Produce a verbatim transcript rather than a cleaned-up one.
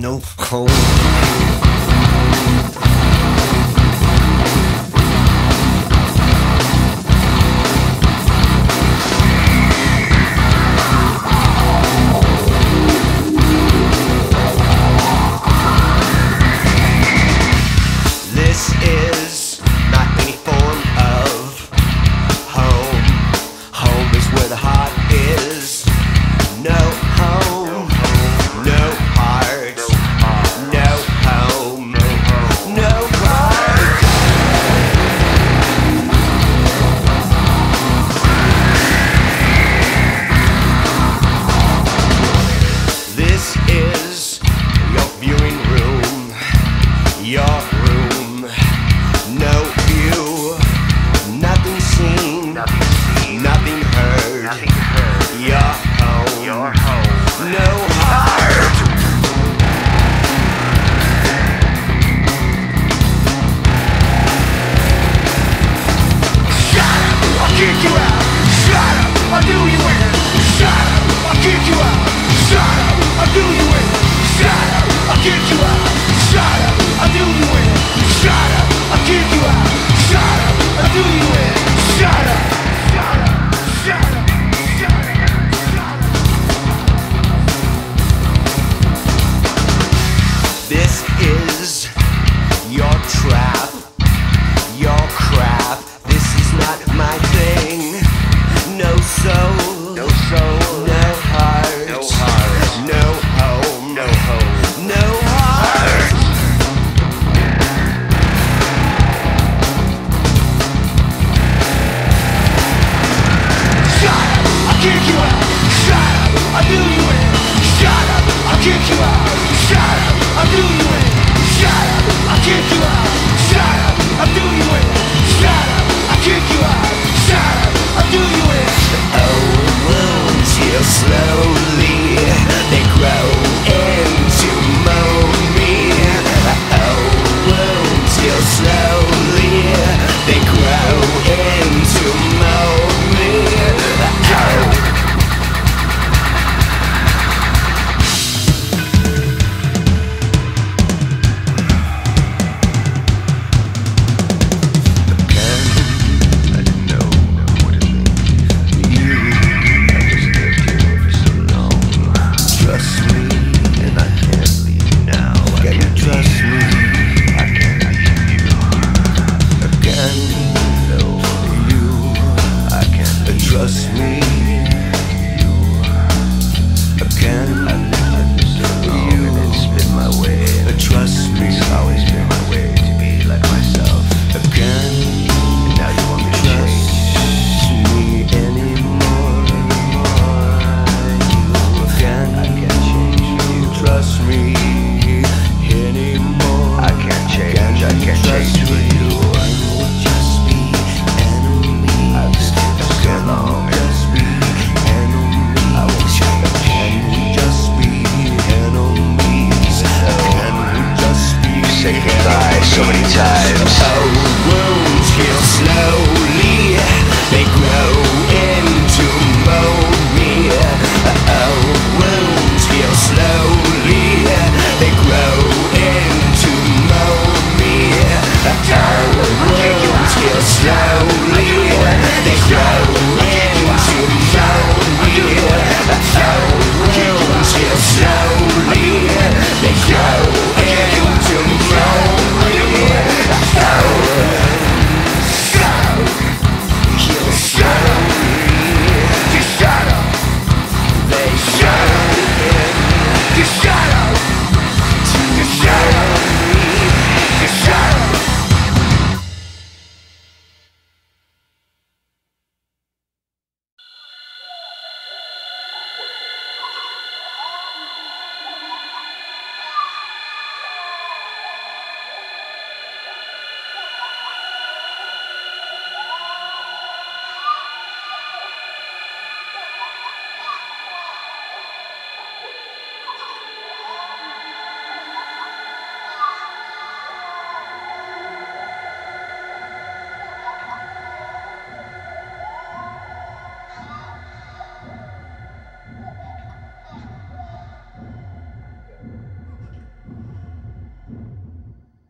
no home. This is not any form of home. Home is where the heart is. No home, no heart, no home, no heart. This is your viewing room, your room. No view, nothing seen, Nothing seen, nothing heard. nothing heard. Your home, Your home. no heart. Shut up, I'll kick you out. Shut up, I'll do you in. Shut up, I'll kick you out. Shut up, I'll do you in. Shut up, I'll kick you out. Shut up, I'll do you in. Shut up, I'll kick you out. Shut up, I'll do you in. Shut up, shut up, shut up, shut up, shut up. This is your trap, your crap. This is not my thing. No soul, No soul, no heart, no heart, no home, no home. no heart. Shut up, I'll kick you out. Shut up, I'll do you in. Shut up, I'll kick you out. Shut up, I'll do you in. Shut up, I'll kick you out. Shut up, I'll do you in. Shut up, I'll kick you out. Shut up, I'll do you in. Oh, wounds heal slowly. They grow into mold me. Oh, wounds heal slowly. They grow into mold me. Oh. I didn't know what it meant. You, I just lived here for so long. Trust me, and I can't leave now. Can you trust me I can't leave you. again? No, You I can't leave. trust me.